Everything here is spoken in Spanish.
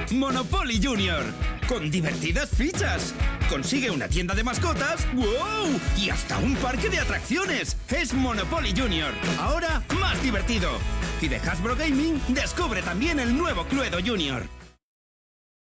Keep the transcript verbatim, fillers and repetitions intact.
Monopoly Junior, con divertidas fichas. Consigue una tienda de mascotas, ¡wow! Y hasta un parque de atracciones. Es Monopoly Junior, ahora más divertido. Y de Hasbro Gaming, descubre también el nuevo Cluedo Junior.